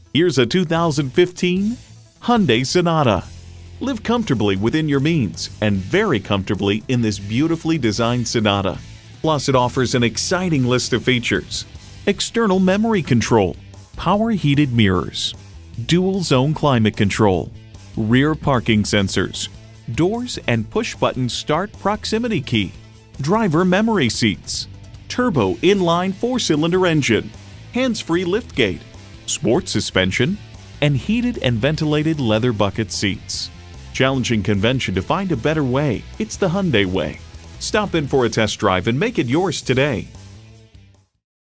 Here's a 2015 Hyundai Sonata. Live comfortably within your means and very comfortably in this beautifully designed Sonata. Plus, it offers an exciting list of features: external memory control, power heated mirrors, dual zone climate control, rear parking sensors, doors and push-button start proximity key, driver memory seats, turbo inline 4-cylinder engine, hands-free liftgate, sport suspension, and heated and ventilated leather bucket seats. Challenging convention to find a better way, it's the Hyundai way. Stop in for a test drive and make it yours today.